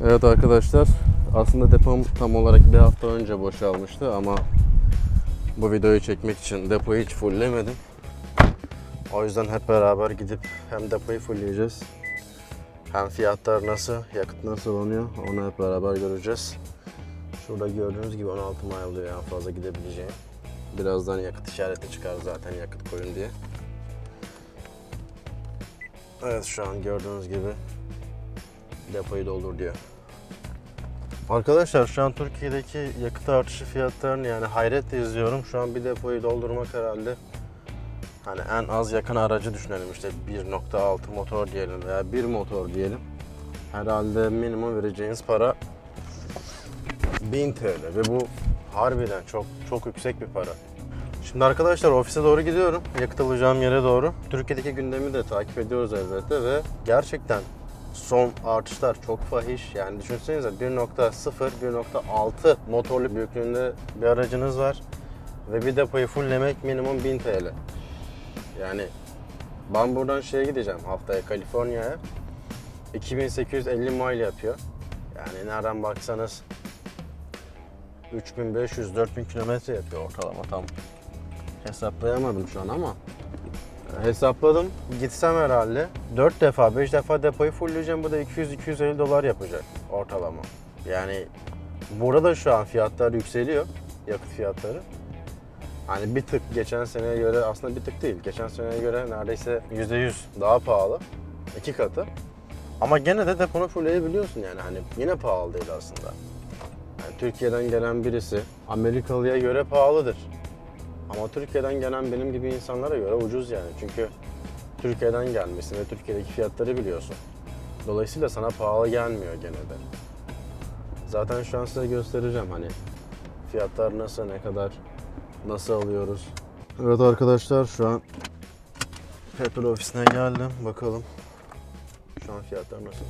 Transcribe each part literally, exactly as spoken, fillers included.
Evet arkadaşlar, aslında depom tam olarak bir hafta önce boşalmıştı ama bu videoyu çekmek için depoyu hiç fulllemedim. O yüzden hep beraber gidip hem depoyu fullleyeceğiz, hem fiyatlar nasıl, yakıt nasıl oluyor onu hep beraber göreceğiz. Şurada gördüğünüz gibi on altı mile diyor en fazla gidebileceğim. Birazdan yakıt işareti çıkar zaten, yakıt koyun diye. Evet, şu an gördüğünüz gibi depoyu doldur diyor. Arkadaşlar şu an Türkiye'deki yakıt artışı fiyatlarını yani hayretle izliyorum. Şu an bir depoyu doldurmak herhalde hani en az yakın aracı düşünelim, işte bir nokta altı motor diyelim veya bir motor diyelim. Herhalde minimum vereceğiniz para bin T L ve bu harbiden çok çok yüksek bir para. Şimdi arkadaşlar ofise doğru gidiyorum. Yakıt alacağım yere doğru. Türkiye'deki gündemi de takip ediyoruz elbette ve gerçekten son artışlar çok fahiş. Yani düşünsenize bir nokta sıfır bir nokta altı motorlu büyüklüğünde bir aracınız var ve bir depoyu fulllemek minimum bin T L. Yani ben buradan şeye gideceğim haftaya, Kaliforniya'ya. iki bin sekiz yüz elli mile yapıyor. Yani nereden baksanız üç bin beş yüz dört bin kilometre yapıyor ortalama, tam hesaplayamadım şu an ama hesapladım. Gitsem herhalde dört defa beş defa depoyu fullleyeceğim. Bu da iki yüz iki yüz elli dolar yapacak ortalama. Yani burada şu an fiyatlar yükseliyor, yakıt fiyatları. Hani bir tık geçen seneye göre, aslında bir tık değil, geçen seneye göre neredeyse yüzde yüz daha pahalı. iki katı. Ama gene de deponu fullleyebiliyorsun yani, hani yine pahalı değil aslında. Yani Türkiye'den gelen birisi Amerikalıya göre pahalıdır. Ama Türkiye'den gelen benim gibi insanlara göre ucuz yani. Çünkü Türkiye'den gelmişsin ve Türkiye'deki fiyatları biliyorsun. Dolayısıyla sana pahalı gelmiyor gene de. Zaten şu an size göstereceğim hani fiyatlar nasıl, ne kadar, nasıl alıyoruz. Evet arkadaşlar, şu an petrol ofisine geldim. Bakalım şu an fiyatlar nasıl.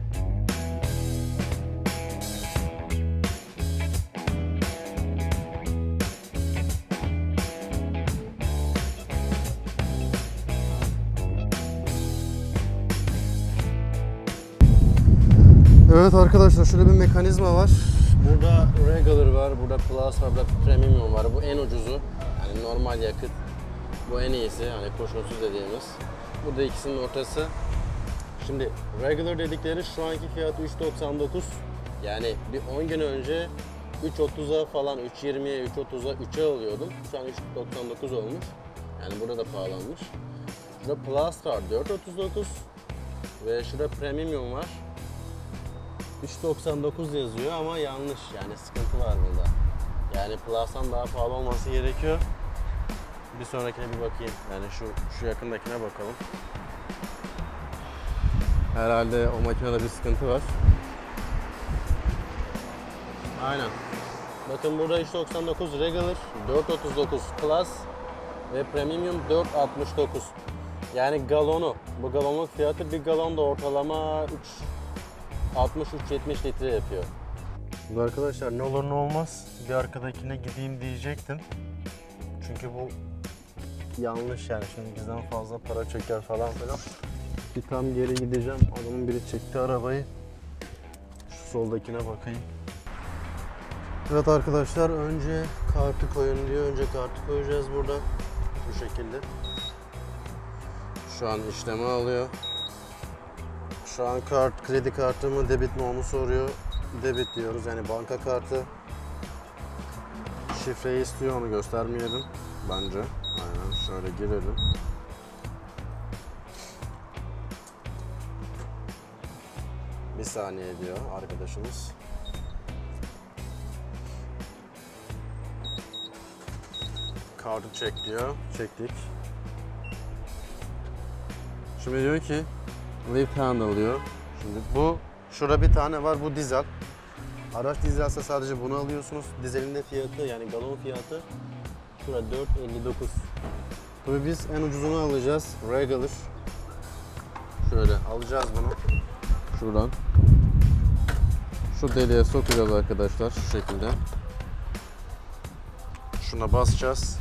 Evet arkadaşlar, şöyle bir mekanizma var. Burada regular var, burada plus var, burada premium var. Bu en ucuzu. Yani normal yakıt. Bu en iyisi. Hani koşulsuz dediğimiz. Bu da ikisinin ortası. Şimdi regular dedikleri şu anki fiyatı üç doksan dokuz. Yani bir on gün önce üç otuz'a falan, üç yirmiye, üç otuz'a, üçe alıyordum. Şu an üç doksan dokuz olmuş. Yani burada da pahalanmış. Şurada plus var dört otuz dokuz. Ve şurada premium var. üç doksan dokuz yazıyor ama yanlış, yani sıkıntı var burada. Yani Plus'tan daha pahalı olması gerekiyor. Bir sonrakine bir bakayım. Yani şu şu yakındakine bakalım. Herhalde o makinede bir sıkıntı var. Aynen. Bakın burada üç doksan dokuz regular, dört otuz dokuz plus ve premium dört altmış dokuz. Yani galonu. Bu galonluk fiyatı, bir galon da ortalama üç altmış üç yetmiş litre yapıyor. Şimdi arkadaşlar ne olur ne olmaz bir arkadakine gideyim diyecektim. Çünkü bu yanlış yani, şimdi bizden fazla para çeker falan filan. Bir tam geri gideceğim. Adamın biri çekti arabayı. Şu soldakine bakayım. Evet arkadaşlar, önce kartı koyun diyor. Önce kartı koyacağız burada. Bu şekilde. Şu an işlemi alıyor. Şu an kart, kredi kartı mı, debit mi onu soruyor. Debit diyoruz, yani banka kartı. Şifreyi istiyor, onu göstermeyelim bence. Aynen, şöyle girelim. Bir saniye diyor arkadaşımız. Kartı çek diyor. Çektik. Şimdi diyor ki lift handle diyor. Şimdi bu, şurada bir tane var, bu dizel. Araç dizelse sadece bunu alıyorsunuz. Dizelin de fiyatı, yani galon fiyatı şurada dört elli dokuz. Tabii biz en ucuzunu alacağız, regular. Şöyle alacağız bunu şuradan. Şu deliğe sokacağız arkadaşlar, şu şekilde. Şuna basacağız.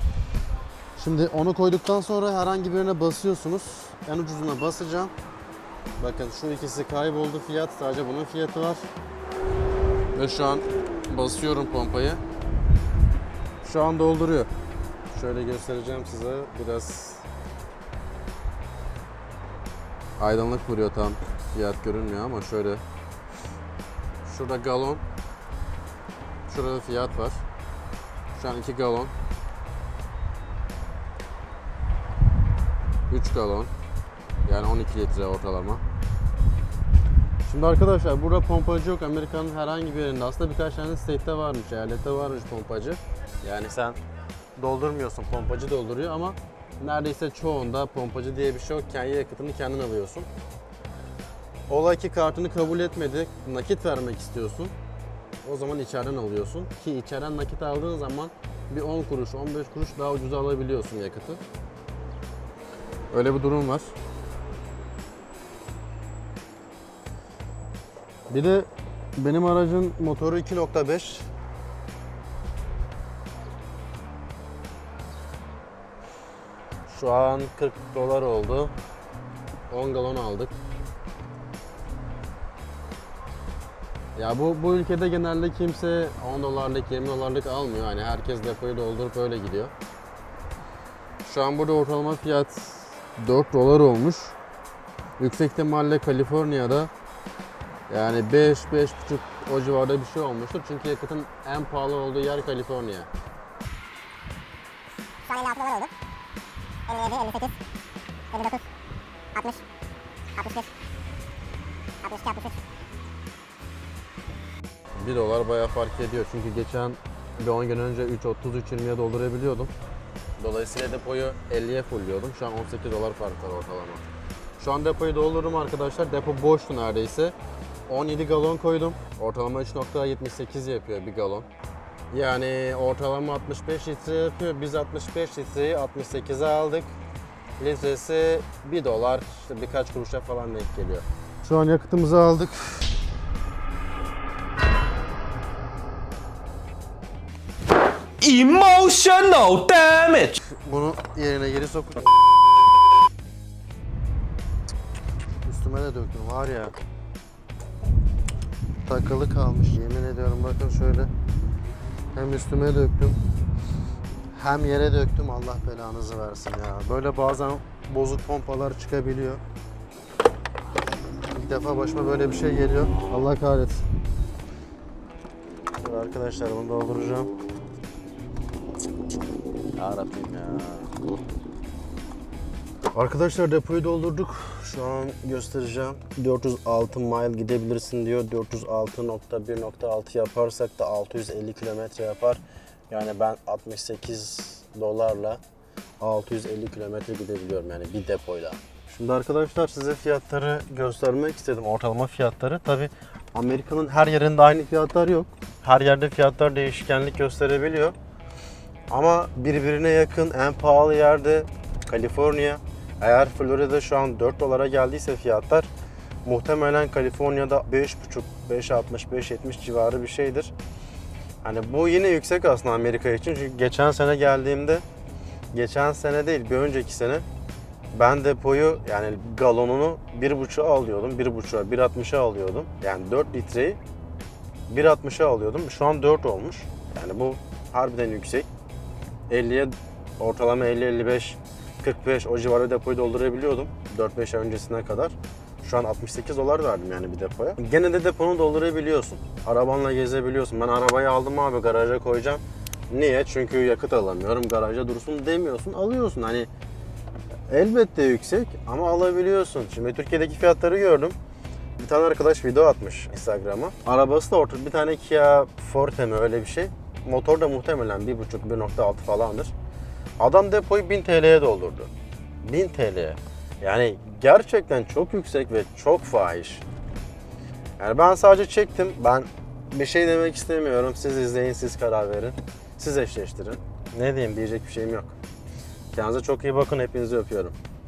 Şimdi onu koyduktan sonra herhangi birine basıyorsunuz. En ucuzuna basacağım. Bakın şu ikisi kayboldu fiyat. Sadece bunun fiyatı var. Ve şu an basıyorum pompayı. Şu an dolduruyor. Şöyle göstereceğim size. Biraz aydınlık vuruyor, tam fiyat görünmüyor ama şöyle. Şurada galon. Şurada fiyat var. Şu an iki galon. üç galon. Yani on iki litre ortalama. Şimdi arkadaşlar burada pompacı yok. Amerika'nın herhangi bir yerinde. Aslında birkaç tane state'te varmış, eyalette varmış pompacı. Yani sen doldurmuyorsun, pompacı dolduruyor ama neredeyse çoğunda pompacı diye bir şey yok. Kendi yakıtını kendin alıyorsun. Ola ki kartını kabul etmedi, nakit vermek istiyorsun. O zaman içeriden alıyorsun. Ki içeriden nakit aldığın zaman bir on kuruş, on beş kuruş daha ucuza alabiliyorsun yakıtı. Öyle bir durum var. Bir de benim aracın motoru iki nokta beş. Şu an kırk dolar oldu. on galon aldık. Ya bu bu ülkede genelde kimse on dolarlık, yirmi dolarlık almıyor. Hani herkes depoyu doldurup öyle gidiyor. Şu an burada ortalama fiyat dört dolar olmuş. Yüksek ihtimalle Kaliforniya'da yani beş beş buçuk o civarda bir şey olmuştur. Çünkü yakıtın en pahalı olduğu yer Kaliforniya. Şu an elli altı dolar oldu. elli yedi, elli sekiz, elli dokuz, altmış, altmış bir, altmış iki, altmış üç. bir dolar bayağı fark ediyor. Çünkü geçen bir on gün önce üç otuz üç yirmiye doldurabiliyordum. Dolayısıyla depoyu elliye fullliyordum. Şu an on sekiz dolar fark var ortalama. Şu an depoyu doldurdum arkadaşlar. Depo boştu neredeyse. on yedi galon koydum. Ortalama üç nokta yetmiş sekiz yapıyor bir galon. Yani ortalama altmış beş litre yapıyor. Biz altmış beş litreyi altmış sekize aldık. Litresi bir dolar, işte birkaç kuruşa falan denk geliyor. Şu an yakıtımızı aldık. Emotional damage. Bunu yerine geri sok. Üstüme de döktüm var ya. Takılı kalmış yemin ediyorum, bakın şöyle. Hem üstüme döktüm hem yere döktüm, Allah belanızı versin ya. Böyle bazen bozuk pompalar çıkabiliyor. İlk defa başıma böyle bir şey geliyor. Allah kahretsin. Dur arkadaşlar, bunu dolduracağım. Yarabbim ya. Arkadaşlar depoyu doldurduk. Şu an göstereceğim. dört yüz altı mile gidebilirsin diyor. dört yüz altı nokta bir nokta altı yaparsak da altı yüz elli kilometre yapar. Yani ben altmış sekiz dolarla altı yüz elli kilometre gidebiliyorum yani bir depoyla. Şimdi arkadaşlar size fiyatları göstermek istedim. Ortalama fiyatları. Tabi Amerika'nın her yerinde aynı fiyatlar yok. Her yerde fiyatlar değişkenlik gösterebiliyor. Ama birbirine yakın en pahalı yerde Kaliforniya. Eğer Florida şu an dört dolara geldiyse fiyatlar, muhtemelen Kaliforniya'da beş buçuk, beş altmış, beş yetmiş civarı bir şeydir. Hani bu yine yüksek aslında Amerika için. Çünkü geçen sene geldiğimde, geçen sene değil bir önceki sene ben depoyu yani galonunu bir buçuğa alıyordum. bir buçuğa, bir altmışa alıyordum. Yani dört litreyi bir altmışa alıyordum. Şu an dört olmuş. Yani bu harbiden yüksek. elliye ortalama elli elli beş kırk beş o civarı depoyu doldurabiliyordum dört beş ay öncesine kadar. Şu an altmış sekiz dolar verdim yani bir depoya. Gene de deponu doldurabiliyorsun. Arabanla gezebiliyorsun. Ben arabayı aldım abi, garaja koyacağım. Niye? Çünkü yakıt alamıyorum. Garaja dursun demiyorsun. Alıyorsun. Hani elbette yüksek ama alabiliyorsun. Şimdi Türkiye'deki fiyatları gördüm. Bir tane arkadaş video atmış Instagram'a. Arabası da orta bir tane Kia Forte mi öyle bir şey. Motor da muhtemelen bir buçuk bir nokta altı falandır. Adam depoyu bin T L'ye doldurdu. bin T L'ye. Yani gerçekten çok yüksek ve çok fahiş. Yani ben sadece çektim. Ben bir şey demek istemiyorum. Siz izleyin, siz karar verin. Siz eşleştirin. Ne diyeyim, diyecek bir şeyim yok. Kendinize çok iyi bakın. Hepinizi öpüyorum.